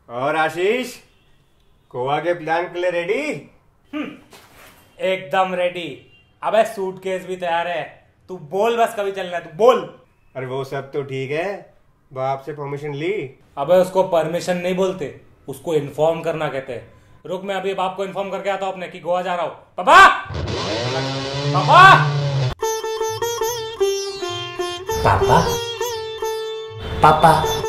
और आशीष, गोवा के प्लान के लिए रेडी? एकदम रेडी। अबे सूटकेस भी तैयार है, तू बोल बस कभी चलना है, तू बोल। अरे वो सब तो ठीक है, बाप से परमिशन ली? अबे उसको परमिशन नहीं बोलते, उसको इन्फॉर्म करना कहते हैं। रुक, मैं अभी बाप को इन्फॉर्म करके आता हूँ अपने कि गोवा जा रहा हूँ। पापा, पापा, पापा, पापा।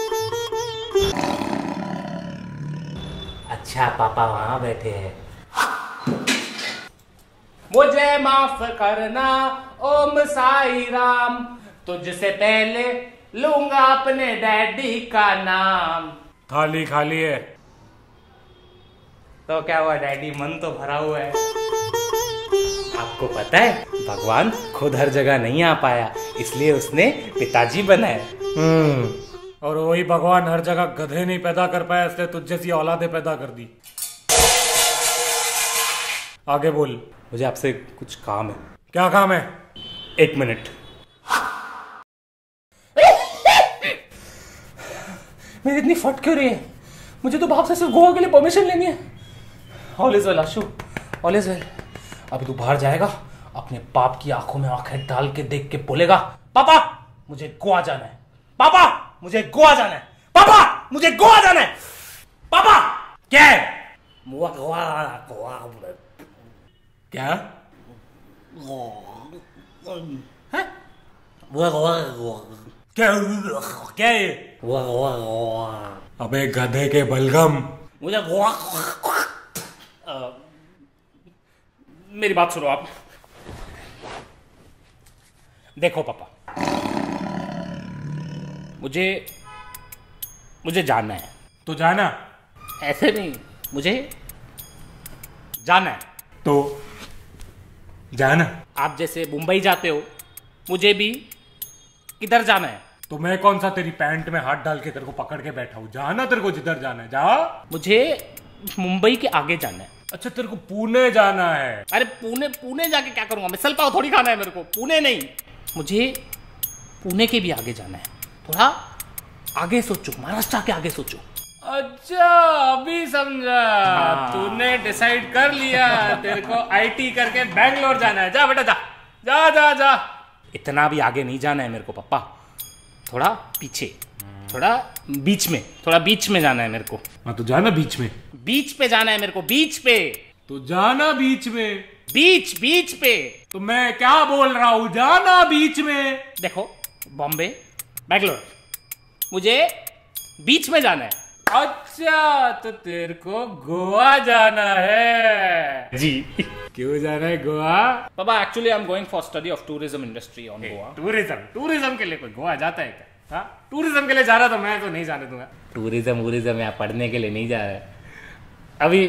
अच्छा, पापा वहां बैठे हैं। मुझे माफ करना ओम साई राम, तुझसे पहले लूंगा अपने डैडी का नाम। थाली खाली है तो क्या हुआ डैडी, मन तो भरा हुआ है। आपको पता है भगवान खुद हर जगह नहीं आ पाया, इसलिए उसने पिताजी बनाए। और वही भगवान हर जगह गधे नहीं पैदा कर पाया, इसलिए तुझ जैसी औलादे पैदा कर दी। आगे बोल, मुझे आपसे कुछ काम है। क्या काम है? 1 मिनट। मेरी इतनी फट क्यों रही है? मुझे तो बाप से सिर्फ गोवा के लिए परमिशन लेनी है। All is well Ashu, all is well. अभी तू बाहर जाएगा, अपने बाप की आंखों में आंखें डाल के देख के बोलेगा, पापा मुझे गोवा जाना है, पापा मुझे गोवा जाना है, पापा मुझे गोवा जाना है। पापा क्या है? गोवा गोवा गोवा क्या है? क्या क्या है? अबे गधे के बलगम, मुझे गोवा। मेरी बात सुनो आप। देखो पापा, मुझे जाना है। तो जाना? ऐसे नहीं, मुझे जाना है तो जाना। आप जैसे मुंबई जाते हो, मुझे भी किधर जाना है। तो मैं कौन सा तेरी पैंट में हाथ डाल के तेरे को पकड़ के बैठा हूं? जाना तेरे को जिधर जाना है, जा। मुझे मुंबई के आगे जाना है। अच्छा, तेरे को पुणे जाना है? अरे पुणे जाके क्या करूंगा? मिसल पाव थोड़ी खाना है मेरे को। पुणे नहीं, मुझे पुणे के भी आगे जाना है। थोड़ा आगे सोचो, महाराष्ट्र के आगे सोचो। अच्छा, अभी समझा। तूने डिसाइड कर लिया, तेरे को आईटी करके बैंगलोर जाना है। जा बेटा, जा जा जा जा। इतना भी आगे नहीं जाना है मेरे को पापा, थोड़ा पीछे, थोड़ा बीच में, थोड़ा बीच में जाना है मेरे को। हाँ तो जाना बीच में। बीच पे जाना है मेरे को, बीच पे। तो जाना बीच में, बीच पे। तो मैं क्या बोल रहा हूँ, जाना बीच में। देखो, बॉम्बे, बैंगलोर, मुझे बीच में जाना है। अच्छा, तो तेरे को गोवा जाना है? जी। क्यों जाना है गोवा? पापा actually I am going for study of tourism industry on Goa. Tourism के लिए कोई गोवा जाता है क्या? हाँ, टूरिज्म के लिए जा रहा तो मैं तो नहीं जाने दूंगा। टूरिज्म यहाँ पढ़ने के लिए नहीं जा रहा है अभी।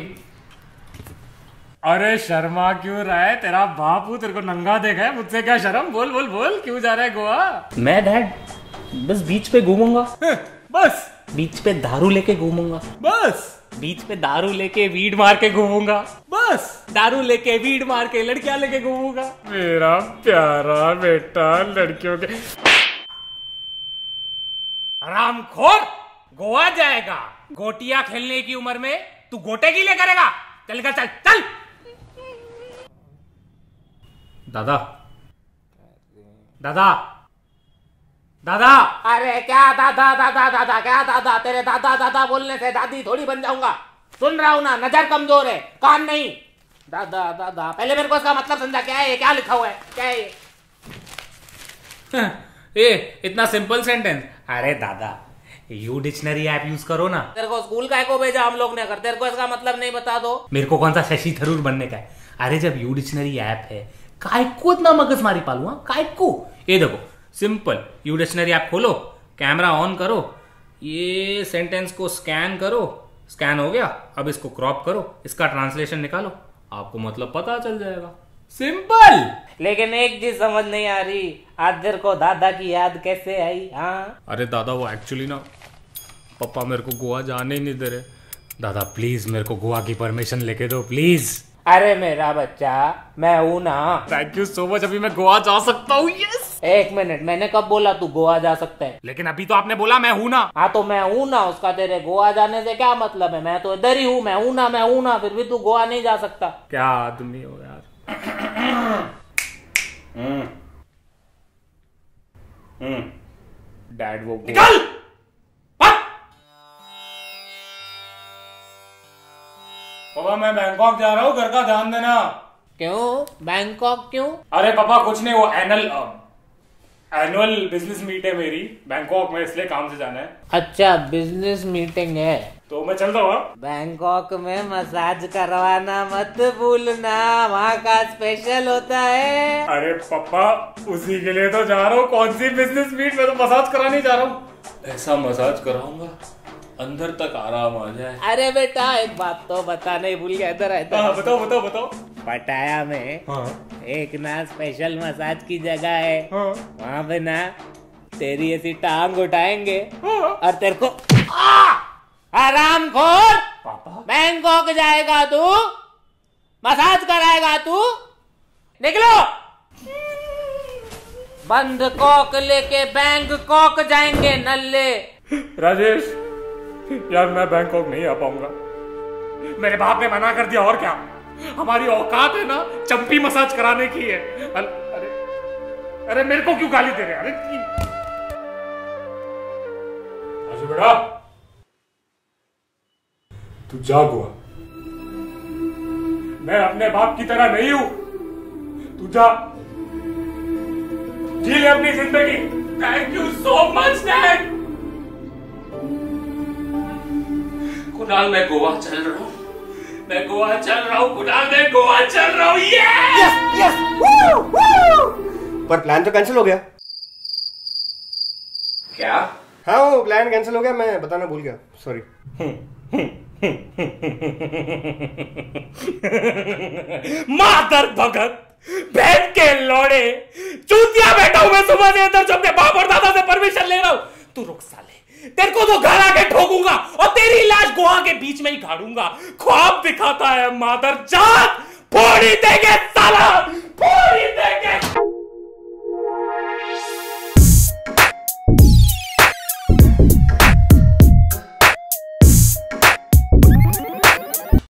अरे शर्मा क्यों रहा है? तेरा बाप हूँ, तेरे को नंगा देखा है, मुझसे क्या शर्म? बोल बोल बोल, क्यों जा रहा है गोवा? मैं डैड बस बीच पे घूमूंगा। बस बीच पे दारू लेके घूमूंगा। बस बीच पे दारू लेके वीड मार के घूमूंगा। बस दारू लेके वीड मार के लड़कियां लेके घूमूंगा। मेरा प्यारा बेटा, लड़कियों के हरामखोर, गोवा जाएगा? गोटियां खेलने की उम्र में तू गोटे की ले करेगा? चल कर, चल चल। दादा, दादा, दादा। अरे क्या दादा दादा दादा, क्या दादा? तेरे दादा दादा बोलने से दादी थोड़ी बन जाऊंगा। सुन रहा हूं ना, नजर कमजोर है, कान नहीं। दादा दादा, पहले मेरे को इसका मतलब समझा। क्या है ये? क्या लिखा हुआ है? क्या है ये? इतना सिंपल सेंटेंस। अरे दादा, यू डिक्शनरी ऐप यूज करो ना। तेरे को स्कूल का को भेजा हम लोग ने, अगर तेरे को इसका मतलब नहीं बता दो। मेरे को कौन सा शशि थरूर बनने का है? अरे जब यू डिक्शनरी ऐप है, काय को इतना मगज मारी पालू? काय को? ये देखो सिंपल, यू डिक्शनरी ऐप खोलो, कैमरा ऑन करो, ये सेंटेंस को स्कैन करो, स्कैन हो गया, अब इसको क्रॉप करो, इसका ट्रांसलेशन निकालो, आपको मतलब पता चल जाएगा। सिंपल। लेकिन एक चीज समझ नहीं आ रही, आज तेरे को दादा की याद कैसे आई? हाँ, अरे दादा वो एक्चुअली ना, पापा मेरे को गोवा जाने ही नहीं दे रहे। दादा प्लीज मेरे को गोवा की परमिशन लेके दो प्लीज। अरे मेरा बच्चा, मैं हूं ना। थैंक यू सो मच, अभी मैं गोवा जा सकता हूँ। यस। एक मिनट, मैंने कब बोला तू गोवा जा सकता है? लेकिन अभी तो आपने बोला मैं हूं ना। हाँ तो मैं हूं ना, उसका तेरे गोवा जाने से क्या मतलब है? मैं तो इधर ही हूँ, मैं हूं ना, फिर भी तू गोवा नहीं जा सकता। क्या आदमी हो यार। डैड वो निकल। पापा मैं बैंकॉक जा रहा हूँ, घर का ध्यान देना। क्यों बैंकॉक क्यों? अरे पापा कुछ नहीं, वो एनुअल बिजनेस मीट है मेरी बैंकॉक में, इसलिए काम से जाना है। अच्छा बिजनेस मीटिंग है तो मैं चलता हूँ। बैंकॉक में मसाज करवाना मत भूलना, वहाँ का स्पेशल होता है। अरे पापा उसी के लिए तो जा रहा हूँ। कौन सी बिजनेस मीट, मैं तो मसाज कराने जा रहा हूँ। ऐसा मसाज कराऊंगा अंदर तक आराम आ जाए। अरे बेटा एक बात तो बताने भूल गया, इधर बताओ। पटाया में एक ना स्पेशल मसाज की जगह है। वहाँ पे ना तेरी ऐसी टांग उठाएंगे और तेरे को आराम खोर। बैंकॉक जाएगा तू, मसाज कराएगा तू, निकलो। बंद कॉक लेके बैंकॉक जाएंगे नल्ले। राजेश यार मैं बैंकॉक नहीं आ पाऊंगा, मेरे बाप ने मना कर दिया। और क्या, हमारी औकात है ना चंपी मसाज कराने की है। अरे मेरे को क्यों गाली दे रहे? अरे बेटा तू जाग हुआ, मैं अपने बाप की तरह नहीं हूं। तू जा, जी ले अपनी जिंदगी। Thank you so much dad. Kunal मैं गोवा चल रहा हूँ, कुणाल मैं गोवा चल रहा हूँ। यस पर प्लान तो कैंसिल हो गया। क्या? हाँ वो प्लान कैंसिल हो गया, मैं बताना भूल गया, सॉरी। मादर भगत बहन के लौड़े चूतिया बैठा हूं मैं, सुबह से अंदर अपने बाप और दादा से परमिशन ले रहा हूं। तू रुक साले, तेरे को तो घर आके ठोकूंगा और तेरी लाश गोवा के बीच में ही गाड़ूंगा। ख्वाब दिखाता है मादर जात, फोड़ी देंगे साला, फोड़ी देंगे।